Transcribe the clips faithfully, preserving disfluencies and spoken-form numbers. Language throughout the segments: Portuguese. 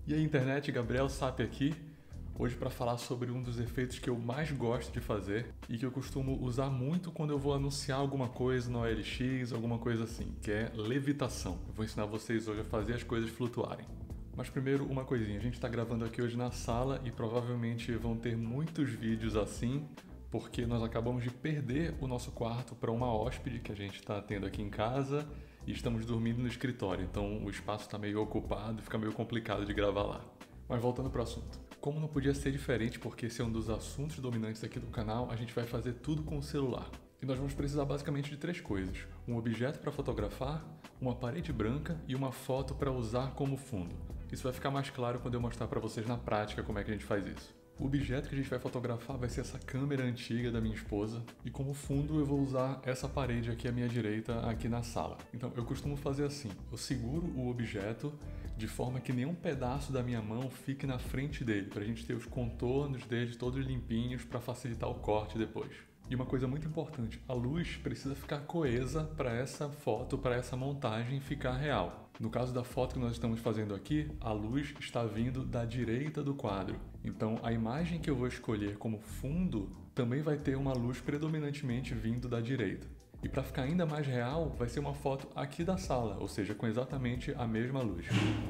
E aí, internet, Gabriel Sapp aqui, hoje para falar sobre um dos efeitos que eu mais gosto de fazer e que eu costumo usar muito quando eu vou anunciar alguma coisa no O L X, alguma coisa assim, que é levitação. Eu vou ensinar vocês hoje a fazer as coisas flutuarem. Mas primeiro, uma coisinha, a gente está gravando aqui hoje na sala e provavelmente vão ter muitos vídeos assim, porque nós acabamos de perder o nosso quarto para uma hóspede que a gente está tendo aqui em casa e estamos dormindo no escritório, então o espaço está meio ocupado e fica meio complicado de gravar lá. Mas voltando para o assunto. Como não podia ser diferente, porque esse é um dos assuntos dominantes aqui do canal, a gente vai fazer tudo com o celular. E nós vamos precisar basicamente de três coisas. Um objeto para fotografar, uma parede branca e uma foto para usar como fundo. Isso vai ficar mais claro quando eu mostrar para vocês na prática como é que a gente faz isso. O objeto que a gente vai fotografar vai ser essa câmera antiga da minha esposa e como fundo eu vou usar essa parede aqui à minha direita, aqui na sala. Então eu costumo fazer assim, eu seguro o objeto de forma que nenhum pedaço da minha mão fique na frente dele, para a gente ter os contornos dele todos limpinhos para facilitar o corte depois. E uma coisa muito importante, a luz precisa ficar coesa para essa foto, para essa montagem ficar real. No caso da foto que nós estamos fazendo aqui, a luz está vindo da direita do quadro. Então a imagem que eu vou escolher como fundo também vai ter uma luz predominantemente vindo da direita. E para ficar ainda mais real, vai ser uma foto aqui da sala, ou seja, com exatamente a mesma luz.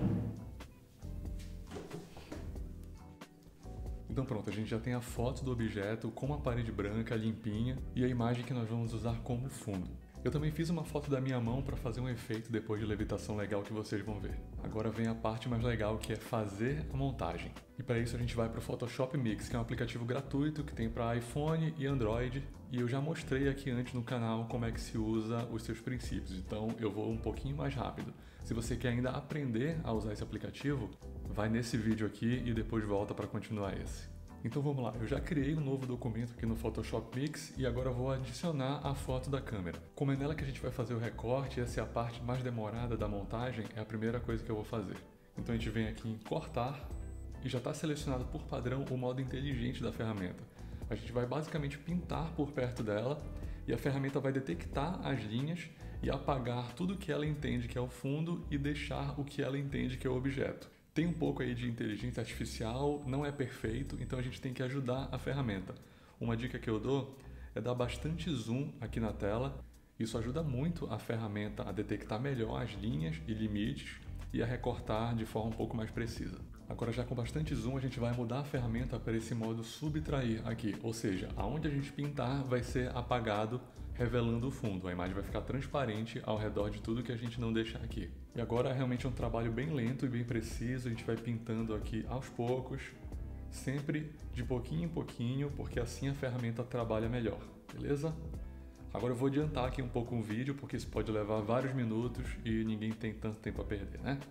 Então pronto, a gente já tem a foto do objeto com a parede branca limpinha e a imagem que nós vamos usar como fundo. Eu também fiz uma foto da minha mão para fazer um efeito depois de levitação legal que vocês vão ver. Agora vem a parte mais legal, que é fazer a montagem. E para isso a gente vai para o Photoshop Mix, que é um aplicativo gratuito que tem para iPhone e Android. E eu já mostrei aqui antes no canal como é que se usa os seus princípios, então eu vou um pouquinho mais rápido. Se você quer ainda aprender a usar esse aplicativo, vai nesse vídeo aqui e depois volta para continuar esse. Então vamos lá, eu já criei um novo documento aqui no Photoshop Mix e agora vou adicionar a foto da câmera. Como é nela que a gente vai fazer o recorte, essa é a parte mais demorada da montagem, é a primeira coisa que eu vou fazer. Então a gente vem aqui em cortar e já está selecionado por padrão o modo inteligente da ferramenta. A gente vai basicamente pintar por perto dela e a ferramenta vai detectar as linhas e apagar tudo que ela entende que é o fundo e deixar o que ela entende que é o objeto. Tem um pouco aí de inteligência artificial, não é perfeito, então a gente tem que ajudar a ferramenta. Uma dica que eu dou é dar bastante zoom aqui na tela. Isso ajuda muito a ferramenta a detectar melhor as linhas e limites e a recortar de forma um pouco mais precisa. Agora já com bastante zoom a gente vai mudar a ferramenta para esse modo subtrair aqui, ou seja, aonde a gente pintar vai ser apagado, revelando o fundo. A imagem vai ficar transparente ao redor de tudo que a gente não deixar aqui. E agora é realmente um trabalho bem lento e bem preciso, a gente vai pintando aqui aos poucos, sempre de pouquinho em pouquinho, porque assim a ferramenta trabalha melhor, beleza? Agora eu vou adiantar aqui um pouco o vídeo, porque isso pode levar vários minutos e ninguém tem tanto tempo a perder, né?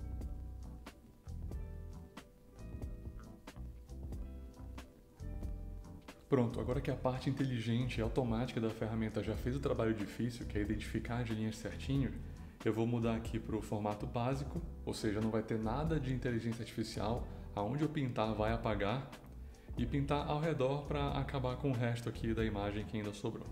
Pronto, agora que a parte inteligente e automática da ferramenta já fez o trabalho difícil, que é identificar as linhas certinho, eu vou mudar aqui para o formato básico, ou seja, não vai ter nada de inteligência artificial, aonde eu pintar vai apagar, e pintar ao redor para acabar com o resto aqui da imagem que ainda sobrou.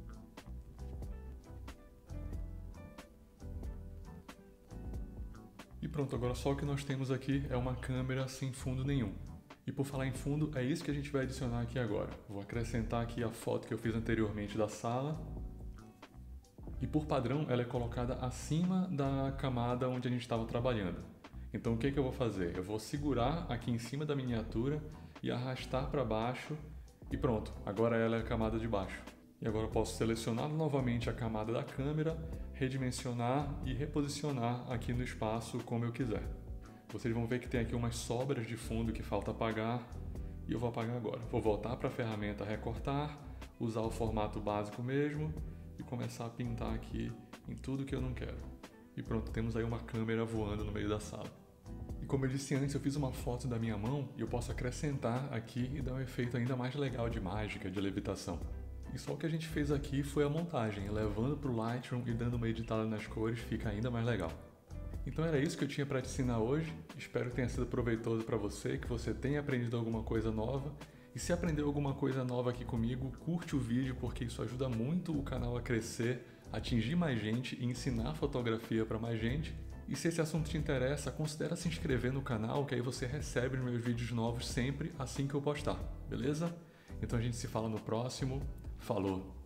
E pronto, agora só o que nós temos aqui é uma câmera sem fundo nenhum. E por falar em fundo, é isso que a gente vai adicionar aqui agora. Vou acrescentar aqui a foto que eu fiz anteriormente da sala. E por padrão, ela é colocada acima da camada onde a gente estava trabalhando. Então o que que eu vou fazer? Eu vou segurar aqui em cima da miniatura e arrastar para baixo. E pronto, agora ela é a camada de baixo. E agora eu posso selecionar novamente a camada da câmera, redimensionar e reposicionar aqui no espaço como eu quiser. Vocês vão ver que tem aqui umas sobras de fundo que falta apagar e eu vou apagar agora. Vou voltar para a ferramenta recortar, usar o formato básico mesmo e começar a pintar aqui em tudo que eu não quero. E pronto, temos aí uma câmera voando no meio da sala. E como eu disse antes, eu fiz uma foto da minha mão e eu posso acrescentar aqui e dar um efeito ainda mais legal de mágica, de levitação. E só o que a gente fez aqui foi a montagem, levando para o Lightroom e dando uma editada nas cores, fica ainda mais legal. Então era isso que eu tinha para te ensinar hoje, espero que tenha sido proveitoso para você, que você tenha aprendido alguma coisa nova. E se aprendeu alguma coisa nova aqui comigo, curte o vídeo porque isso ajuda muito o canal a crescer, atingir mais gente e ensinar fotografia para mais gente. E se esse assunto te interessa, considera se inscrever no canal, que aí você recebe os meus vídeos novos sempre assim que eu postar, beleza? Então a gente se fala no próximo. Falou!